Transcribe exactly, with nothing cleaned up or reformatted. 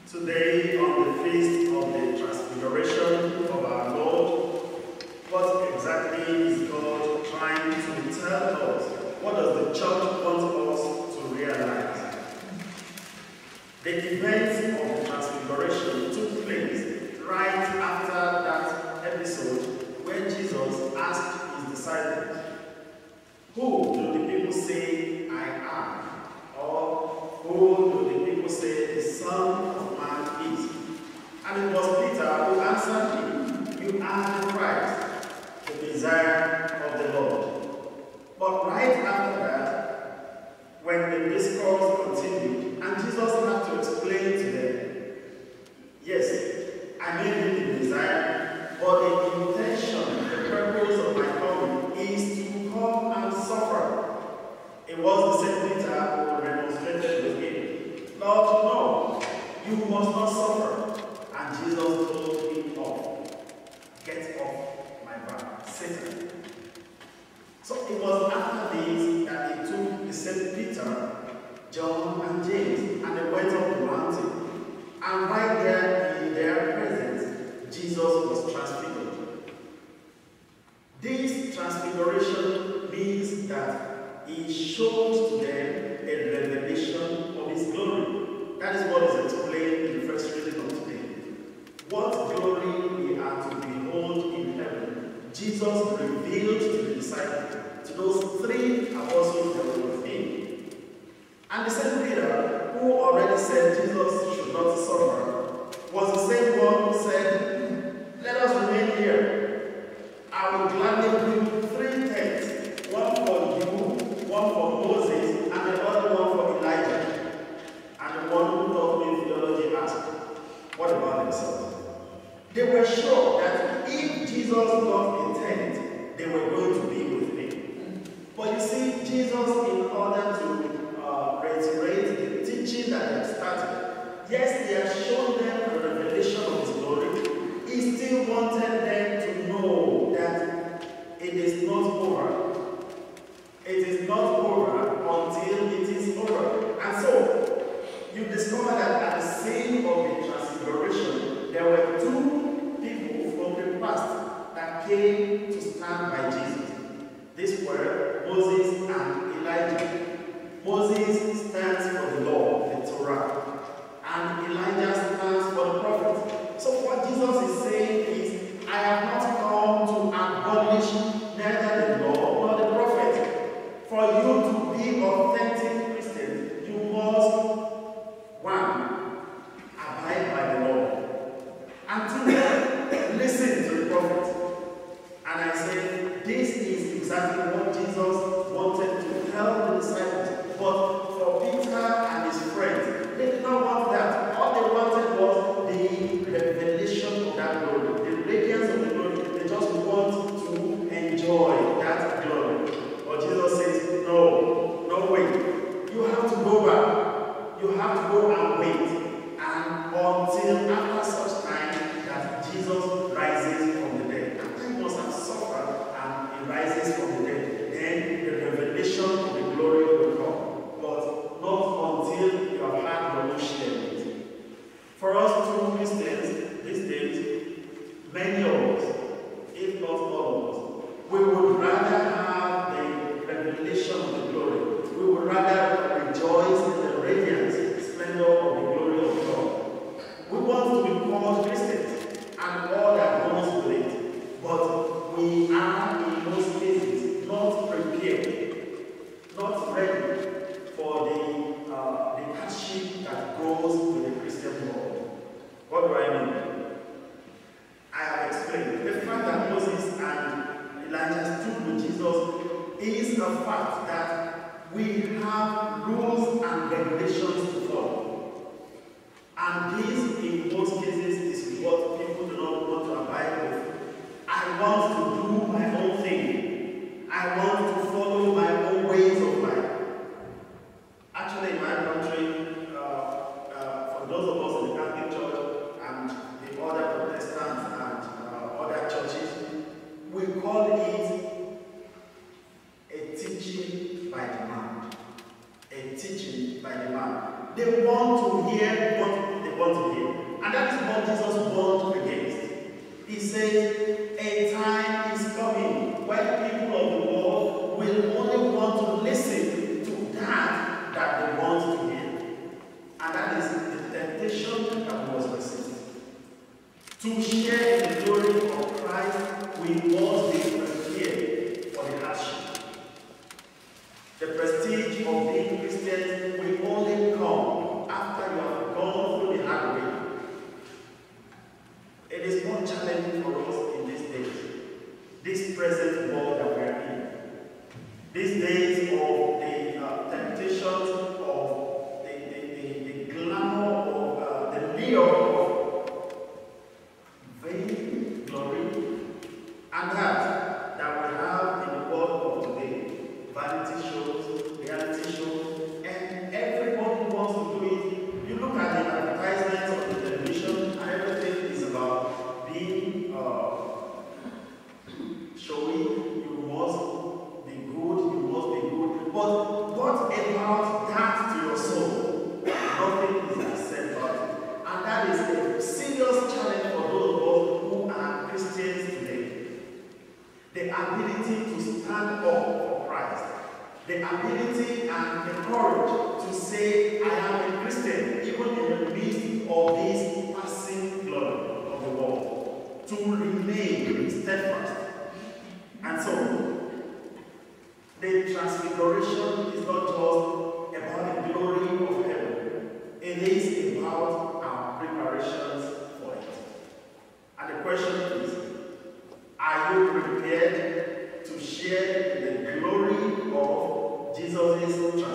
Today, on the feast of the Transfiguration of our Lord, what exactly is God trying to tell us? What does the church want us to realize? The events of the Transfiguration took place right after that episode where Jesus asked his disciples, "Who do the people say I am?" Or, "Who do the people say the Son of Man is?" And it was Peter who answered him, "You are the Christ, the Messiah of the Lord." But right after that, when the discourse continued, and Jesus had to explain to them, "Yes, I may be the Messiah, but the intention, the purpose of my coming is to come and suffer." It was the same Peter who demonstrated with him, "Lord, no, you must not suffer." And Jesus told him off, "Get off my back, Satan." So it was after this that he took the same Peter, John, and James, and they went up the mountain. And right there in their presence, Jesus was transfigured. This transfiguration means that he showed to them a revelation of his glory. That is what is explained in the first reading of today. What glory we are to behold in heaven, Jesus revealed to the disciples, to those three apostles that were with him. And the same Peter, who already said Jesus should not suffer, was the same one who said, "Let us remain here. I will gladly build three tents, one for you, one for Moses, and the other one for Elijah." And the one who taught me theology asked, "What about themselves?" They were sure that if Jesus got a tent, they were going to be with him. But you see, Jesus, in order to uh, reiterate the teaching that he had started, yes, he had shown them the revelation of his glory, he still wanted them to know that it is not over. It is not over until it is over. And so, you discover that at the scene of the Transfiguration, there were two people from the past that came to stand by Jesus. These were Moses and Elijah. Moses stands for the law, the Torah, and Elijah stands for the prophet. So what Jesus is saying is, I have not come to abolish neither the law nor the prophet. For you to be authentic Christians, you must, one, abide by the law, and two, listen to the prophet. And I said, this is exactly what Jesus wanted to tell the disciples. But for Peter and his friends, they did not want that. All they wanted was the revelation of that glory, the radiance of the glory. They just want to enjoy that glory. But Jesus says, no, no way. You have to go back. You have to go and wait. And until after such time that Jesus rises from the dead. After he must have suffered and he rises from the dead, then the revelation of the glory will come. But not until you have had your own share of it. For us true Christians these days, many of us, if not all of us, we would rather have the revelation of the glory. We would rather rejoice in the radiance, the splendor of the glory of God. We want to be called Christians and all that goes with it. But we are in most cases not prepared, not ready for the, uh, the hardship that goes with the Christian world. What do I mean? I have explained. The fact that Moses and Elijah stood with Jesus is a fact that we have rules and regulations to follow. And this, in most cases, is what people do not want to abide with. I want to do my own thing. I want to follow my own ways of life. Actually, in my country, uh, uh, for those of us in the Catholic Church and the other Protestants and uh, other churches, we call it a teaching by demand. A teaching by demand. They want to hear what the want to hear. And that is what Jesus warned against. He says, a time is coming when people of the world will only want to listen to that that they want to hear. And that is the temptation that we must resist. To share the glory of Christ, we must be prepared for the hardship. The prestige of being Christian will only come after you have gone through the hard way. It is more challenging for us in these days, this present world that we are in. These days of the uh, temptations, of the, the, the, the glamour, of uh, the lure of vain glory, and that that we have in the world of today. Vanity shows, reality shows, and everybody wants to do it. You look at the advertisements on the television, and everything is about being uh, showy. You must be good, you must be good. But what about that to your soul? Nothing is said about it. And that is a serious challenge for those of us who are Christians today. The ability to stand up for Christ. The ability and the courage to say, I am a Christian, even in the midst of this passing glory of the world. To remain steadfast. And so, the Transfiguration is not just about the glory of heaven. It is about our preparations for it. And the question is, are you prepared to share the glory of Jesus'